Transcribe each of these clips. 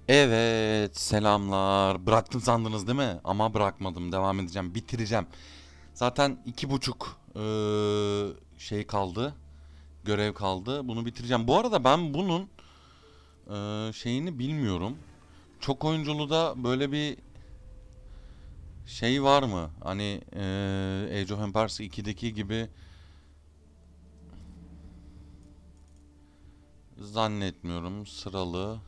Evet, selamlar. Bıraktım sandınız değil mi? Ama bırakmadım. Devam edeceğim. Bitireceğim. Zaten 2,5 şey kaldı. Görev kaldı. Bunu bitireceğim. Bu arada ben bunun şeyini bilmiyorum. Çok oyunculu da böyle bir şey var mı? Hani Age of Empires 2'deki gibi zannetmiyorum. Sıralı,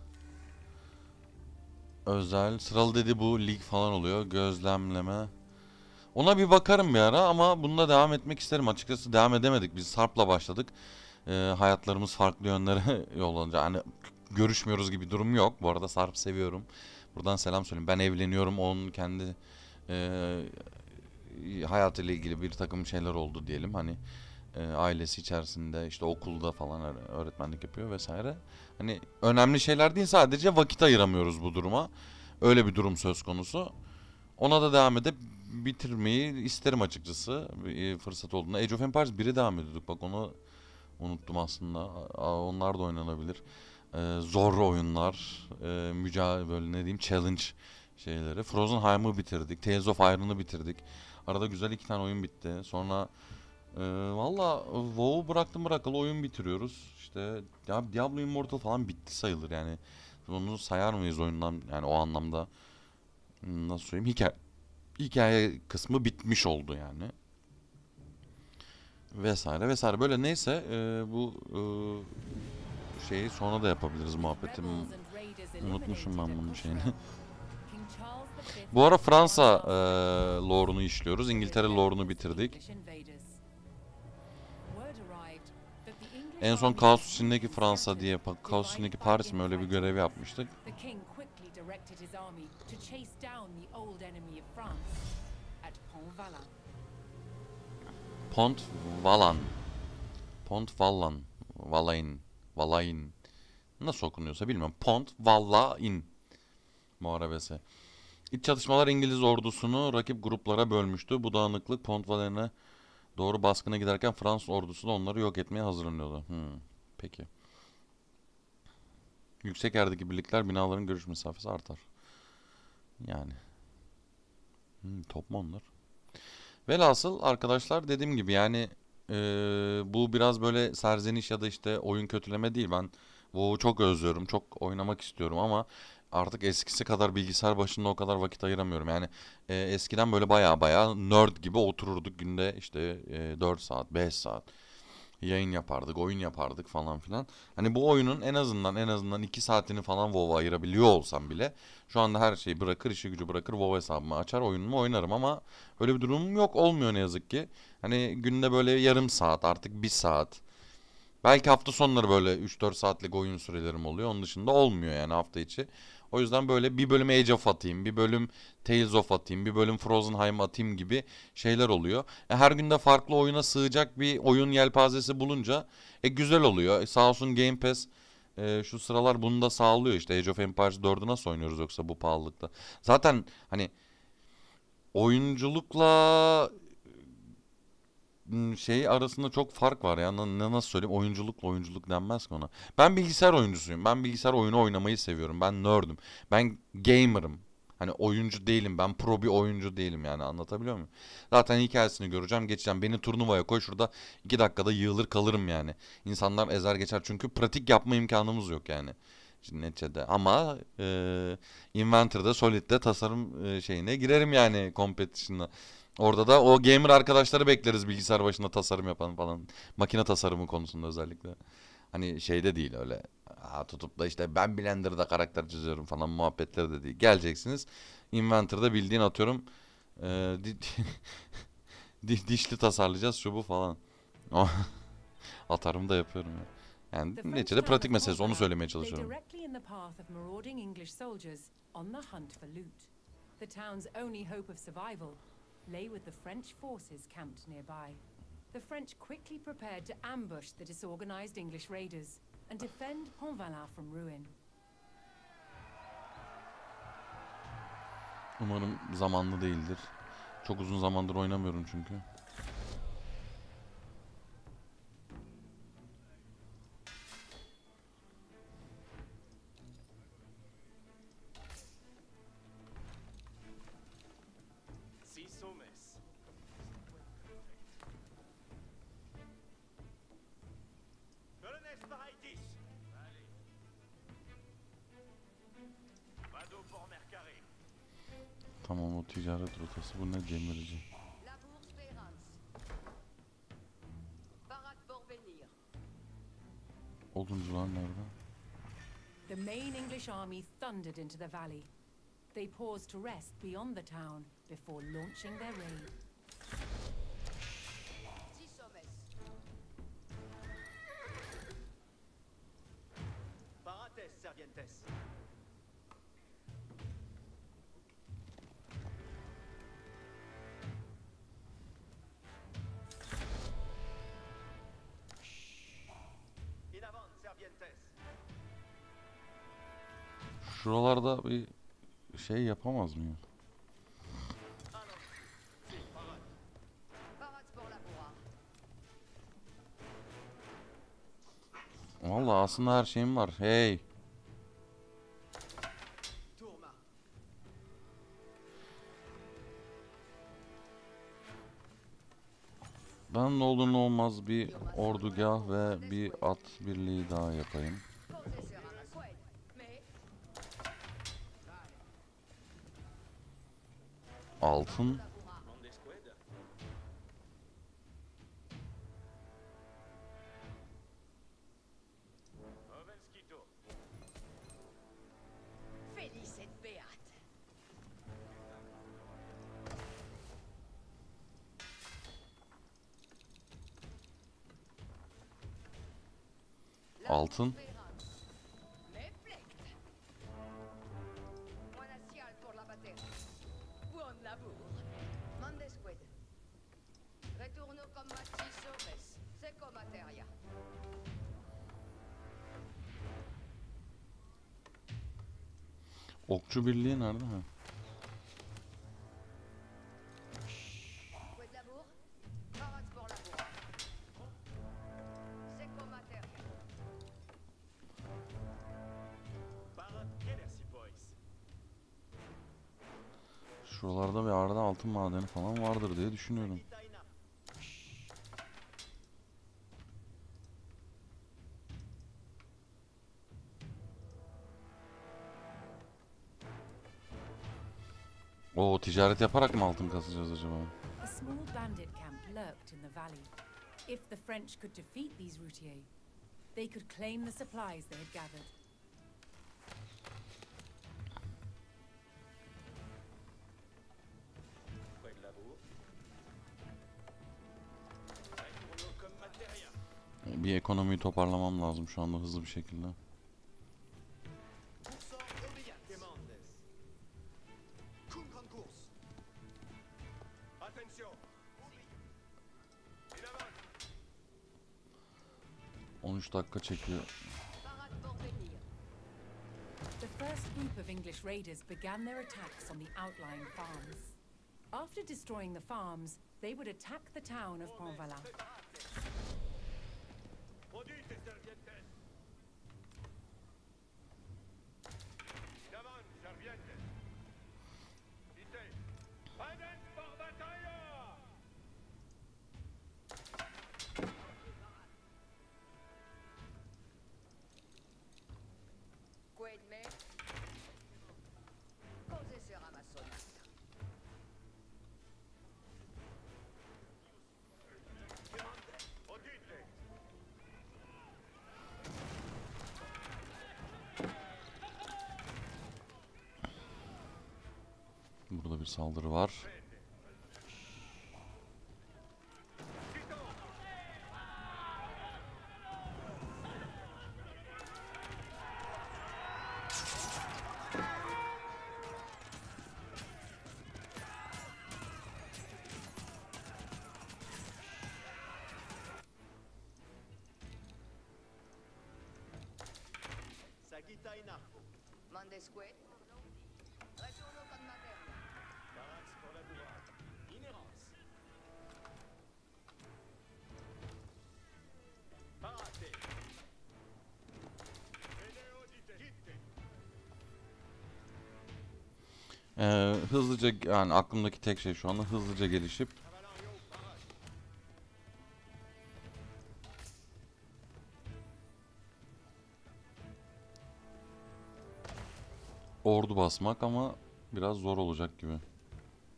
özel. Sıralı dedi bu lig falan oluyor. Gözlemleme. Ona bir bakarım bir ara ama bununla devam etmek isterim. Açıkçası devam edemedik. Biz Sarp'la başladık. Hayatlarımız farklı yönlere yol alınca. Hani görüşmüyoruz gibi durum yok. Bu arada Sarp seviyorum. Buradan selam söyleyeyim. Ben evleniyorum. Onun kendi e, hayatıyla ilgili bir takım şeyler oldu diyelim. Hani ailesi içerisinde işte okulda falan öğretmenlik yapıyor vesaire. Hani önemli şeyler değil, sadece vakit ayıramıyoruz bu duruma. Öyle bir durum söz konusu. Ona da devam edip bitirmeyi isterim açıkçası. Bir fırsat olduğunda. Age of Empires 1'e devam ediyorduk. Bak onu unuttum aslında. Onlar da oynanabilir. Zor oyunlar. Böyle ne diyeyim, challenge şeyleri. Frozenheim'ı bitirdik. Tales of Iron'ı bitirdik. Arada güzel 2 tane oyun bitti. Sonra valla WoW'u bıraktım bırakalı oyun bitiriyoruz. İşte ya Diablo Immortal falan bitti sayılır yani. Onu sayar mıyız oyundan, yani o anlamda. Nasıl söyleyeyim, hikaye kısmı bitmiş oldu yani. Vesaire vesaire, böyle neyse, bu şeyi sonra da yapabiliriz muhabbetim. Unutmuşum ben bunun şeyini. Bu ara Fransa lore'unu işliyoruz. İngiltere lore'unu bitirdik. En son Kaos içindeki Fransa diye, Kaos içindeki Paris mi, öyle bir görev yapmıştık. Pont Valan. Pont Vallan. Valain. Valain. Nasıl okunuyorsa bilmiyorum. Pont Vallain muharebesi. İç çatışmalar İngiliz ordusunu rakip gruplara bölmüştü. Bu dağınıklık Pont-Valen'e doğru baskına giderken Fransız ordusu da onları yok etmeye hazırlanıyordu. Peki. Yüksek yerdeki birlikler binaların görüş mesafesi artar. Yani. Top mu onlar? Velhasıl arkadaşlar, dediğim gibi yani bu biraz böyle serzeniş ya da işte oyun kötüleme değil. Ben WoW'u çok özlüyorum. Çok oynamak istiyorum ama artık eskisi kadar bilgisayar başında o kadar vakit ayıramıyorum. Yani eskiden böyle baya baya nerd gibi otururduk günde işte 4 saat, 5 saat yayın yapardık, oyun yapardık falan filan. Hani bu oyunun en azından 2 saatini falan WoW'a ayırabiliyor olsam bile şu anda her şeyi bırakır, işi gücü bırakır, WoW hesabımı açar, oyunumu oynarım ama öyle bir durumum yok, olmuyor ne yazık ki. Hani günde böyle yarım saat, artık 1 saat. Belki hafta sonları böyle 3-4 saatlik oyun sürelerim oluyor. Onun dışında olmuyor yani hafta içi. O yüzden böyle bir bölüm Age of atayım, bir bölüm Tales of atayım, bir bölüm Frozenheim atayım gibi şeyler oluyor. Her günde farklı oyuna sığacak bir oyun yelpazesi bulunca güzel oluyor. Sağ olsun Game Pass şu sıralar bunu da sağlıyor işte. Age of Empires 4'ü nasıl oynuyoruz yoksa bu pahalılıkta? Zaten hani oyunculukla şey arasında çok fark var ya. Nasıl söyleyeyim? Oyunculukla oyunculuk denmez ki ona. Ben bilgisayar oyuncusuyum. Ben bilgisayar oyunu oynamayı seviyorum. Ben nerd'üm. Ben gamer'ım. Hani oyuncu değilim. Ben pro bir oyuncu değilim, yani anlatabiliyor muyum? Zaten hikayesini göreceğim, geçeceğim. Beni turnuvaya koy şurada, 2 dakikada yığılır kalırım yani. İnsanlar ezer geçer çünkü pratik yapma imkanımız yok yani. Şimdi neticede ama Inventor'da, Solid'de tasarım şeyine girerim yani, competition'la. Orada da o gamer arkadaşları bekleriz, bilgisayar başında tasarım yapan falan. Makine tasarımı konusunda özellikle. Hani şeyde değil öyle. Tutup da işte ben Blender'da karakter çiziyorum falan muhabbetleri de değil. Geleceksiniz. Inventor'da bildiğin atıyorum dişli tasarlayacağız şu bu falan. Atarım da yapıyorum ya. Yani The French neticede town pratik of meselesi, onu Pontvalin söylemeye lay çalışıyorum. directly in the path of marauding English soldiers on the hunt for loot. The town's only hope of survival lay with the French forces camped nearby. The French quickly prepared to ambush the disorganized English raiders and defend Pontvalin from ruin. Umarım zamanlı değildir. Çok uzun zamandır oynamıyorum çünkü. ticaret rotası. Bu ne, demirci? Oduncular nerede? The main English army thundered into the valley. They paused to rest beyond the town before launching their raid. Parates, Servientes. In avant, Servientes. Şuralarda bir şey yapamaz mıyım? Allons. Si, parade. Parade pour la bourre. Vallahi aslında her şeyim var. Hey. Tourma. Ben ne olur ne olmaz bir ordugah ve bir at birliği daha yapayım. Posez sur un masquette. Mais Altın. la bourra. Mondesqued. Ovenskito. Felice et beate. Altın. Mais plecte. Buona sial pour la batterie. Buon labour. Mondesqued. Returno combatti sobres. Seco materia. Okçu birliği nerede? Ha. Quid labour? Parade pour la bourra. Seco materia. Parade, Kelersi boys. Şuralarda bir arada altın madeni falan vardır diye düşünüyorum. Itaina. O ticaret yaparak mı altın kasacağız acaba? A small bandit camp lurked in the valley. If the French could defeat these routiers, they could claim the supplies they had gathered. Quid labour. Returno comme materia. Bir ekonomiyi toparlamam lazım şu anda hızlı bir şekilde. Pourcent obligat. Quemandes. Cum concours. Attention. In avant. 13 dakika çekiyor. Parade pour venir. The first group of English raiders began their attacks on the outlying farms. After destroying the farms, they would attack the town of Pontvalin. Produite, Servientes. In avant, Servientes. Ite. Adens por battaglia. Quid me? Posez sur un maçonnat. Quemandes. Produite. Burada bir saldırı var. Sagitaina. Mondesqued. Returno con materia. Barracks pour la bourrade. Inhérence. Parate. Veneodite. Gitte. Hızlıca, yani aklımdaki tek şey şu anda hızlıca gelişip Cavalario, parade. ordu basmak, ama biraz zor olacak gibi.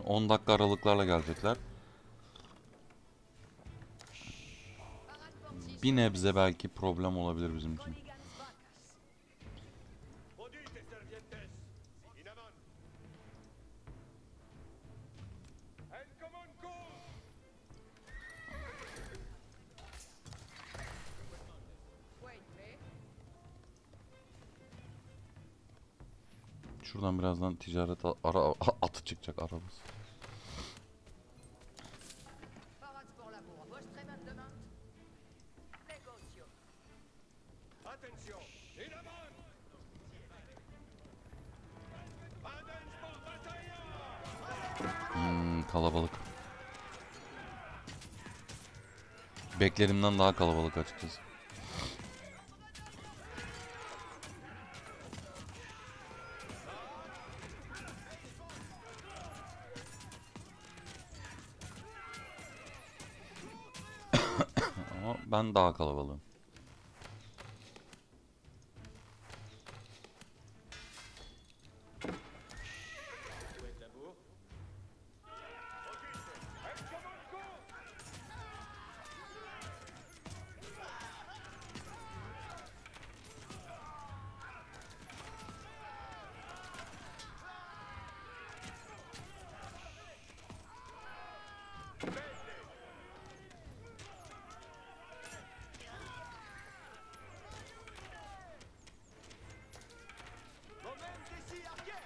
10 dakika aralıklarla gelecekler. Bir nebze belki problem olabilir bizim için. Coligans vacas. Odite servientes. In amont. En common cause. Wait me. Şuradan birazdan ticaret atı çıkacak arabası. Parats pour l'amour. Vostre demande. Negocio. Attention. In amont. Adens pour bataillon. Kalabalık. Beklerimden daha kalabalık açıkçası. Ama ben daha kalabalığım. Où est l'amour? Odite. En common cause. Moment ici, arquer.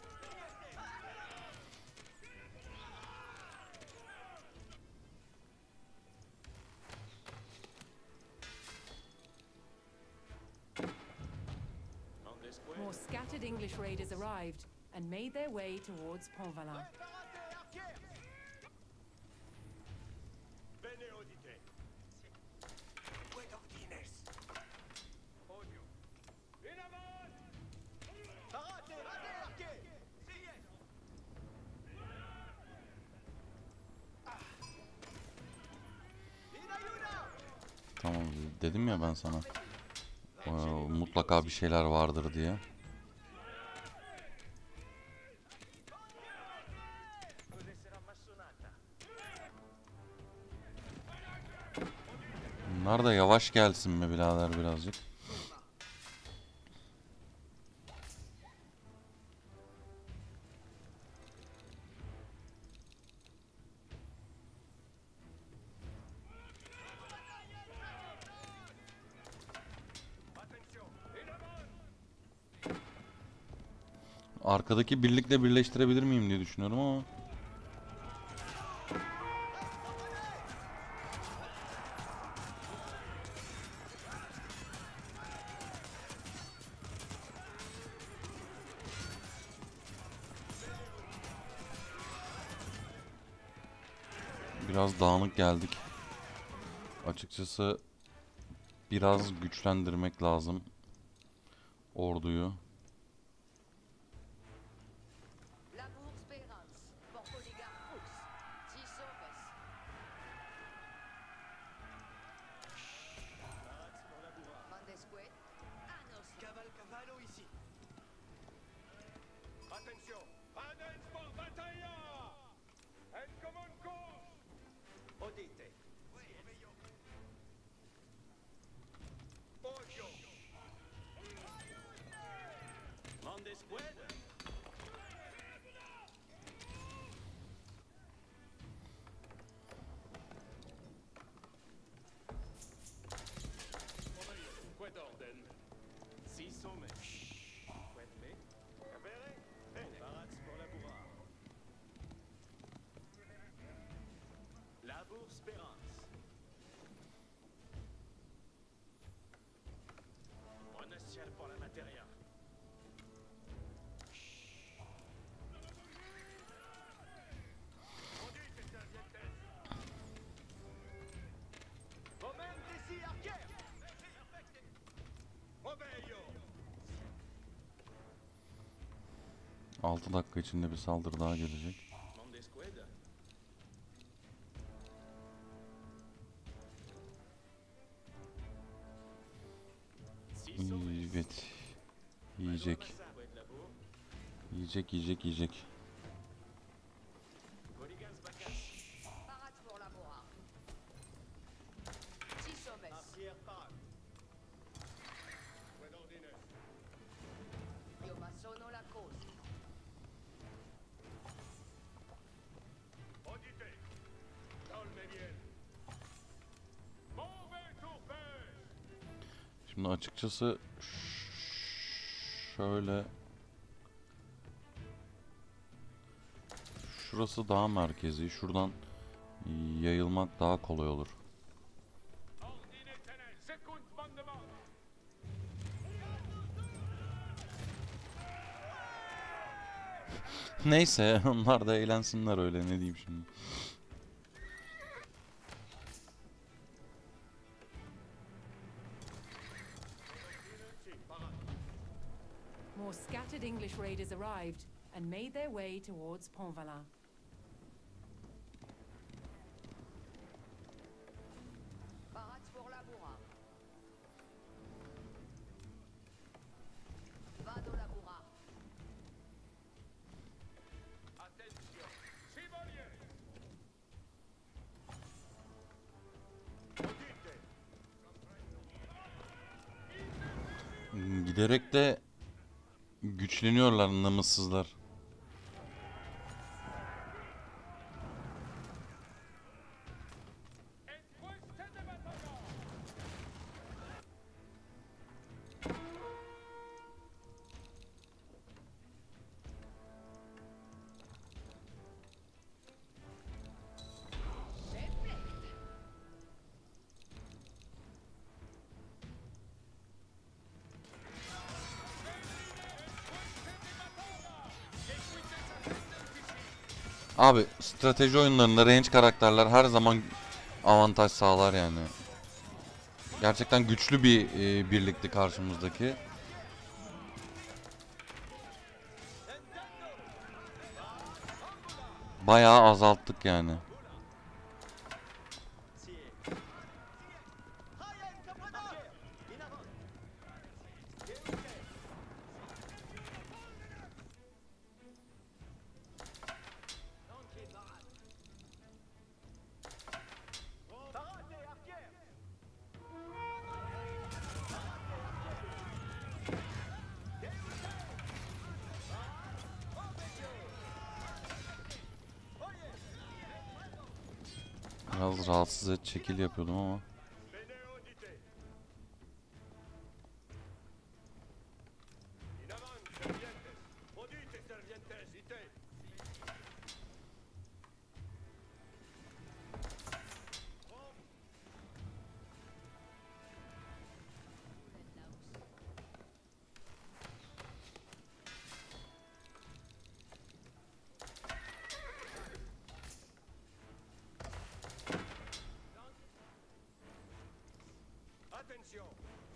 On the square. More scattered English raiders arrived and made their way towards Pont-Valin. Parate, arquer. Bene, odite. Quid ordines? Odio. In amont. Parate, arquer. Sigue. In ayuda. Tamam dedim ya ben sana. Mutlaka bir şeyler vardır diye. Cosa sarà massonata? Bunlar da yavaş gelsin mi birader birazcık. Attention. In amont. Arkadaki birlikle birleştirebilir miyim diye düşünüyorum ama. Biraz dağınık geldik. Açıkçası biraz güçlendirmek lazım orduyu. Labour Spérance. Pour Coligar Fux. Tisoves. Mandesque. Anos. Cavallo ici. Attention. Adens pour bataillon. En common cause. Odite. Odio. Mondesqued. Quid orden? Si somme. Quid me? Capere? Bene. Parats pour labourar. Labour Spérance. Monastial pour la matéria. Odite servientes. Moment ici, arquer. Obeyo. 6 dakika içinde bir saldırı daha gelecek. Mondesqued. Si somme. Evet. Yiyecek. Quid labour? Yiyecek. Şimdi açıkçası şöyle şurası daha merkezi. Şuradan yayılmak daha kolay olur. Neyse onlar da eğlensinler öyle, ne diyeyim şimdi. More scattered English raiders arrived and made their way towards Pontvalin. Barracks pour Laboura. Vado Laboura. Attention, chevalier. Giderek de güçleniyorlar namussuzlar. Abi strateji oyunlarında range karakterler her zaman avantaj sağlar yani. Gerçekten güçlü bir birlikti karşımızdaki. Bayağı azalttık yani. Biraz rahatsız et şekil yapıyordum ama. In avant, servientes. Maudite servientes, ite. Attention.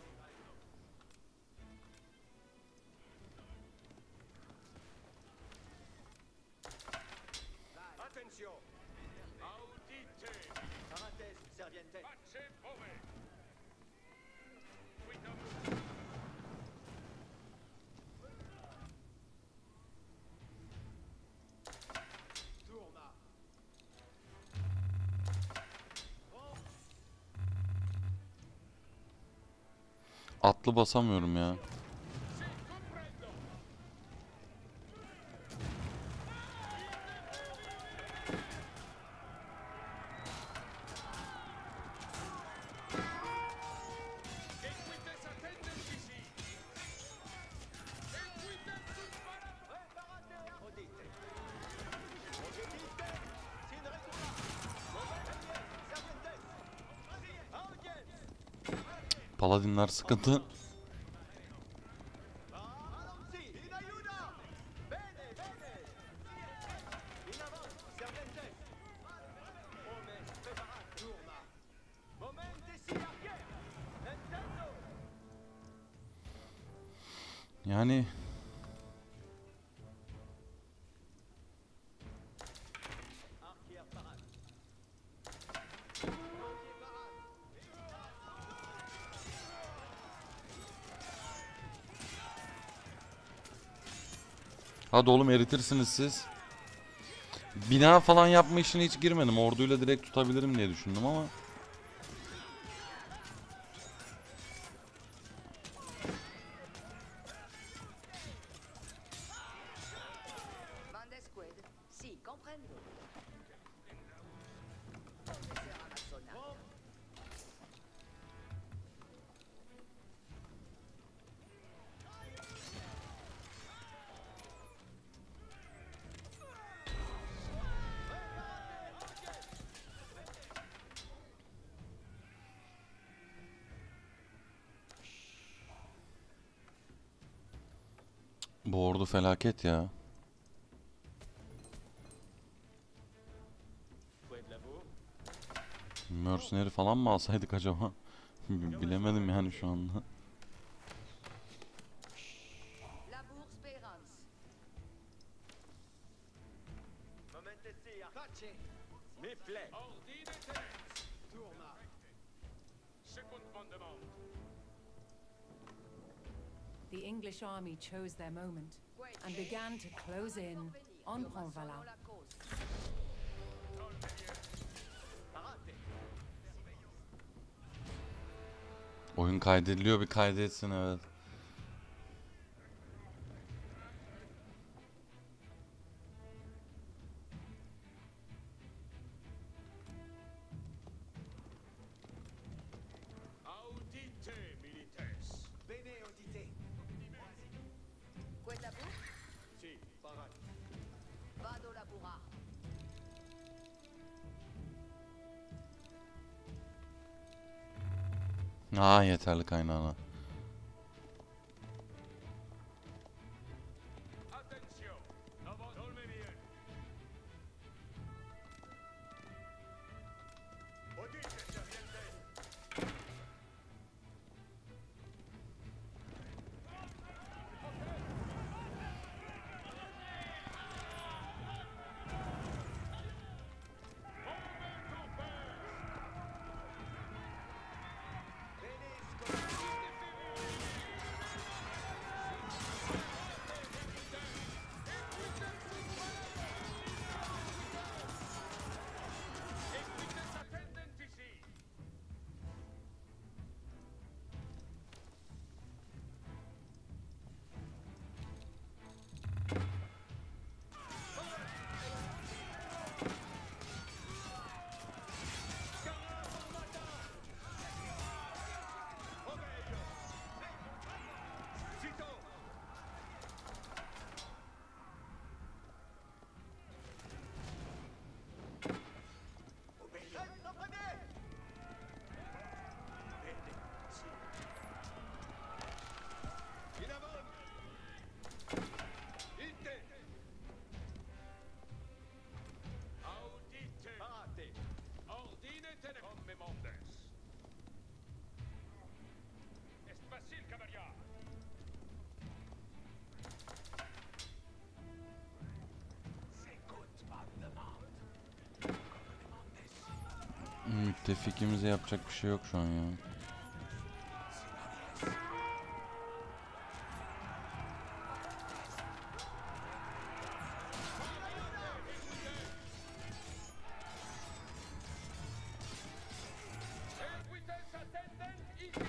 Attention. Audite. Parates, servientes. Pace pove. Quita. Tourna. Atlı basamıyorum ya. Equites attendentisi. Equites subparate. Preparate, audite. Audite, sin retura. Momentie, servientes. Audience. Paladinler sıkıntı. Allons-y, in ayuda. Bene, bene. In avant, servientes. Omes, preparat, tourna. Momentesi, arrière. Nintendo. Yani Arquière parade. Arquière parade. hadi oğlum eritirsiniz siz. Bina falan yapma işine hiç girmedim. Orduyla direkt tutabilirim diye düşündüm ama. Vandesqued. Si, comprendo. ¿Dónde será la zona? Bu ordu felaket ya. Fouet de la bourre. Mercenary falan mı alsaydık acaba? Bilemedim yani şu anda. La bourse Pérance. Momentesi, Pace. Miflet. Ordine tenet. Tourma. Second mandement. The English army chose their moment and began to close in on Pontvalin. Parate. Oyun kaydediliyor, bir kaydetsin, evet. Audite milites. Bene audite. Fouet la bourse. Si, parate. Vado labura. Yeterli kaynağına. Attention. Avant Dolmenien. Audite servientes. Equites attendent ici. Cito. Obéis. Reprenez. Bene. Si. In avant. Ite. Audite. Parate. Ordine tenet. Comme Mendes. Est facile, cavalier. Müttefikimize yapacak bir şey yok şu an ya. Equites attendent ici.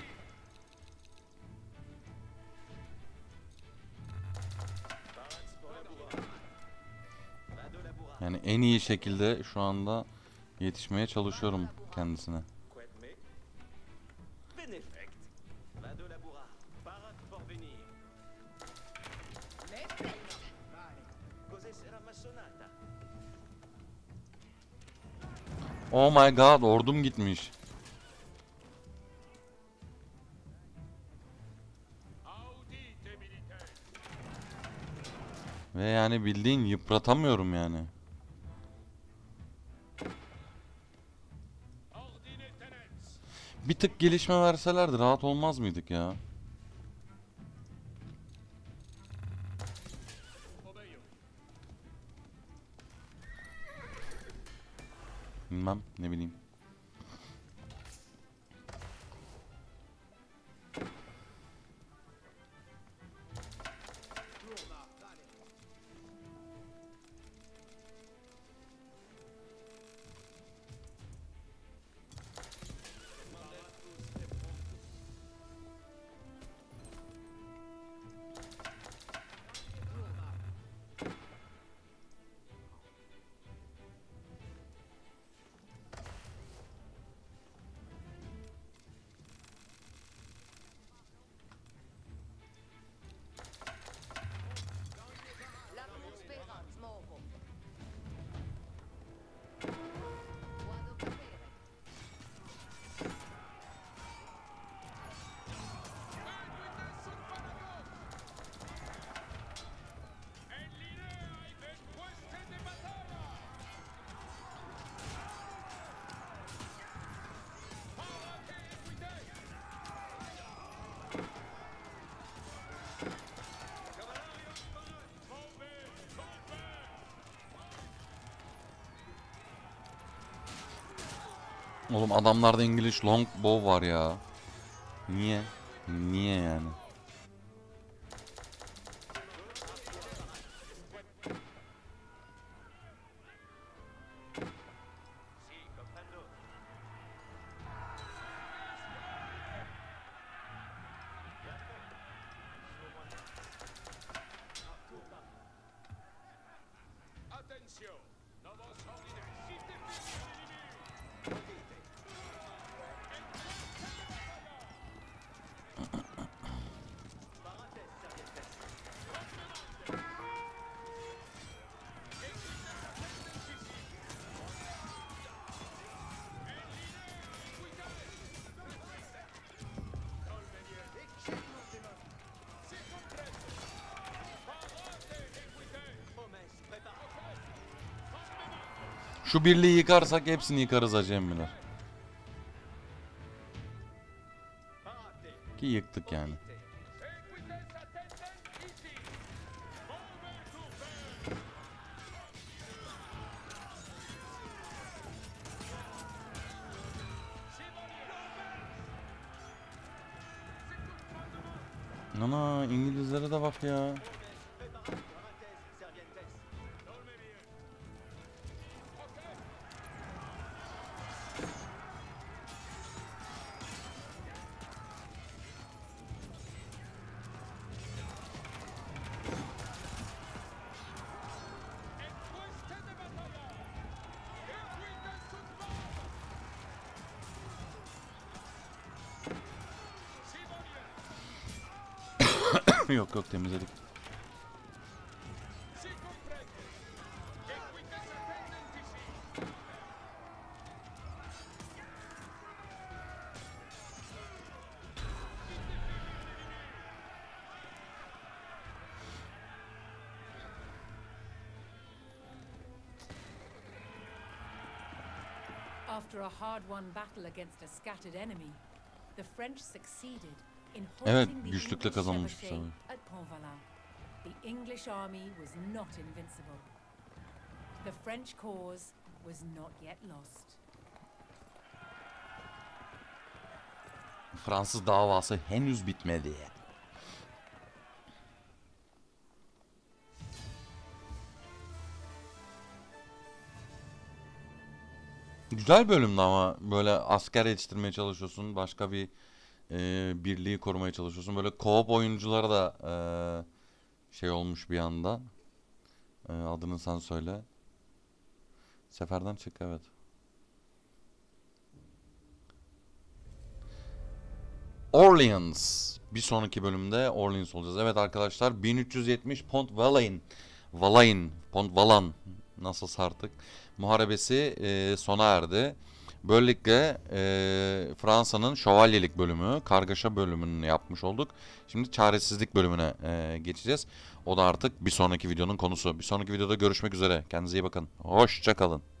Barats pour labourat. Vado labourat. Yani en iyi şekilde şu anda yetişmeye çalışıyorum kendisine. Quet me. Benefect. Vado labourat. Parat pour venir. Cos'è sera massonata? Oh my god, ordum gitmiş. Audite milites. Ve yani bildiğin yıpratamıyorum yani. Ordine tenet. Bir tık gelişme verselerdi rahat olmaz mıydık ya? Obéis. Bilmem, ne bileyim. Oğlum adamlarda English longbow var ya. Niye? Niye yani? Si, comprendo. Attention! Novos ordines! Şu birliği yıkarsak hepsini yıkarız hacı emmiler. Ki yıktık yani. Equites attendent ici! Over to bear! Ana İngilizlere de bak ya. Pueste de batalla! Equites sunt mars! Sibonien! Yok yok temizledik. Si comprende! Equites attendent ici! After a hard-won battle against a scattered enemy, the French succeeded in Evet, halting the güçlükle English kazanmış bu chevauchée savaş. at Pontvalin. The English army was not invincible. The French cause was not yet lost. Fransız davası henüz bitmedi. Güzel bölümdü ama böyle asker yetiştirmeye çalışıyorsun. Başka bir birliği korumaya çalışıyorsun. Böyle co-op oyunculara da şey olmuş bir anda. Adını sen söyle. Seferden çık evet. Orleans. Bir sonraki bölümde Orleans olacağız. Evet arkadaşlar 1370 Pont Valan nasıl artık muharebesi sona erdi. Böylelikle Fransa'nın şövalyelik bölümü, kargaşa bölümünü yapmış olduk. Şimdi çaresizlik bölümüne geçeceğiz. O da artık bir sonraki videonun konusu. Bir sonraki videoda görüşmek üzere. Kendinize iyi bakın. Hoşça kalın.